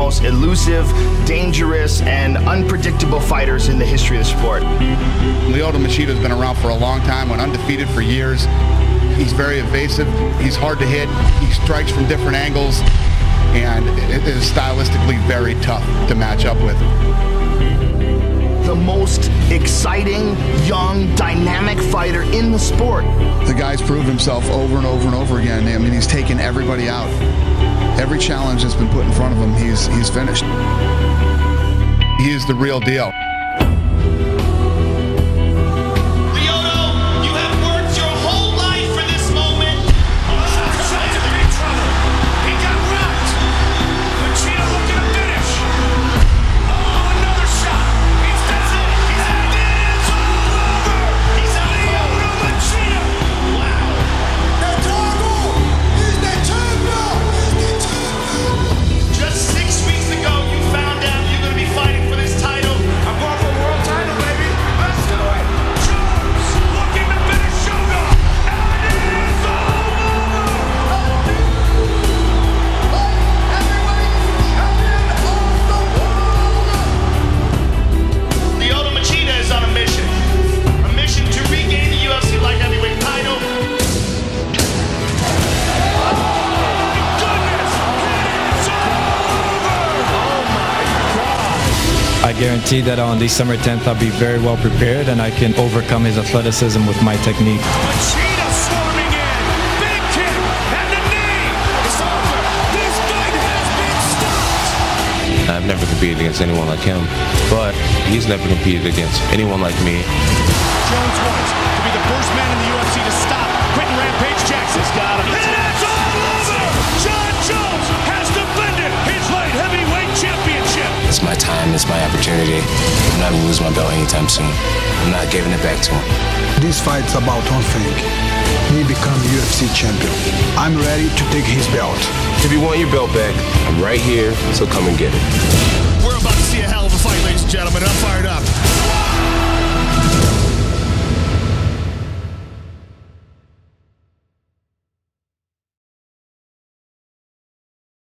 most elusive, dangerous, and unpredictable fighters in the history of the sport. Lyoto Machida has been around for a long time, went undefeated for years. He's very evasive, he's hard to hit, he strikes from different angles, and it is stylistically very tough to match up with. The most exciting, young, dynamic fighter in the sport. The guy's proved himself over and over and over again. I mean, he's taken everybody out. Every challenge that's been put in front of him, he's finished. He is the real deal. I guarantee that on December 10th I'll be very well prepared and I can overcome his athleticism with my technique. Machida swarming in, big kick, and the knee. It's over. This fight has been stopped. I've never competed against anyone like him, but he's never competed against anyone like me. Jones wants to be the first man in the UFC to stop Quentin Rampage Jackson's got him. And it's all over. Jon Jones has defended his light heavyweight championship. It's my time, it's my opportunity. I'm not gonna lose my belt anytime soon. I'm not giving it back to him. This fight's about one thing. Me become UFC champion. I'm ready to take his belt. If you want your belt back, I'm right here, so come and get it.